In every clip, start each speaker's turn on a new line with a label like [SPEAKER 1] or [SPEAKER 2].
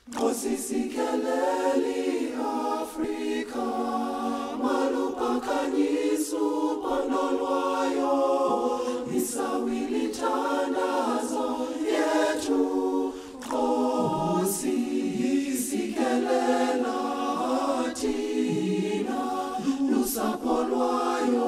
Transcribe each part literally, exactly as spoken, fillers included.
[SPEAKER 1] Osisikeleli Afrika, malupakanyisu pondolwayo, isawili tandazo yetu, osisikelela tina, lusapolwayo.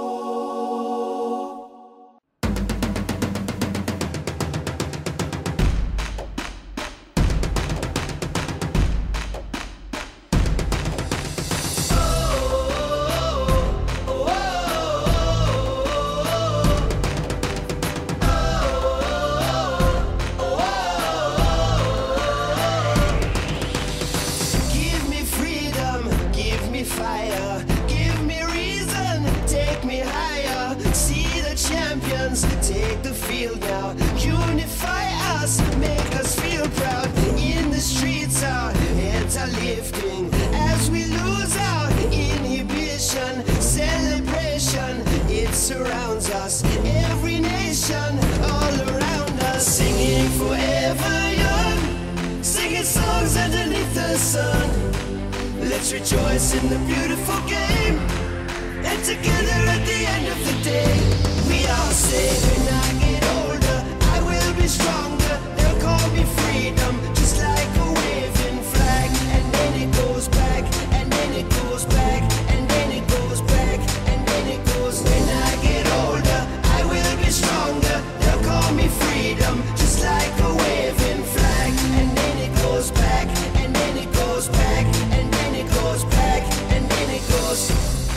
[SPEAKER 2] Take the field now, unify us, make us feel proud. In the streets our heads are lifting as we lose our inhibition. Celebration, it surrounds us, every nation all around us. Singing forever young, singing songs underneath the sun. Let's rejoice in the beautiful game, and together at the end of the day we all say, when I get older, I will be stronger. They'll call me freedom, just like a waving flag. And then it goes back, and then it goes back, and then it goes back, and then it goes. When I get older, I will be stronger. They'll call me freedom, just like a waving flag. And then it goes back, and then it goes back, and then it goes back, and then it goes.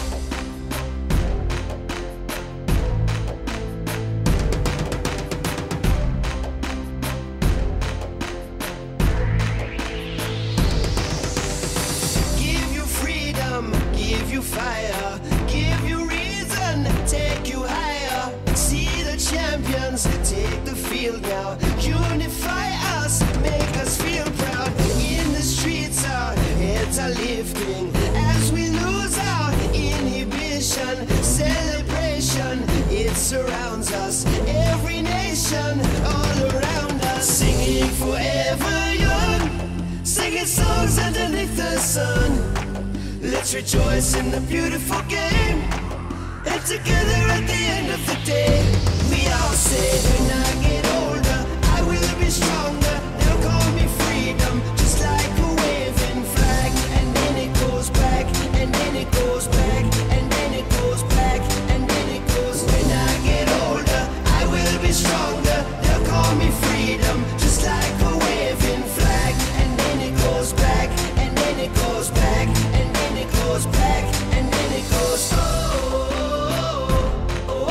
[SPEAKER 2] Give you fire, give you reason, take you higher. See the champions, take the field now. Unify us, make us feel proud. In the streets our heads are lifting as we lose our inhibition. Celebration, it surrounds us, every nation all around us. Singing forever young, singing songs underneath the sun. Let's rejoice in the beautiful game, and together at the end of the day we all say, when I get older, I will be stronger. They'll call me freedom, just like a waving flag. And then it goes back, and then it goes back, and then it goes back, and then it goes. When I get older, I will be stronger. They'll call me freedom, just like a waving flag. And then it goes back, and then it goes back, and then it goes back, and then it goes. Oh, oh, oh,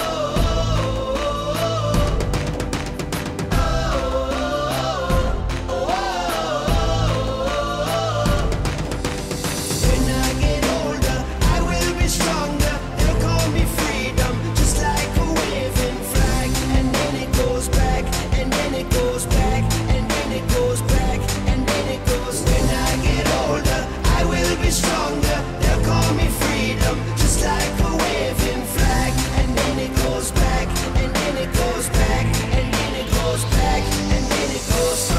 [SPEAKER 2] oh, oh, oh. When I get older, I will be stronger. They'll call me freedom, just like a waving flag. And then it goes back, and then it goes back, and then it goes back, and then it goes. When I get older, I will be stronger. They'll call me freedom, just like a waving flag. And then it goes back, and then it goes back, and then it goes back, and then it goes.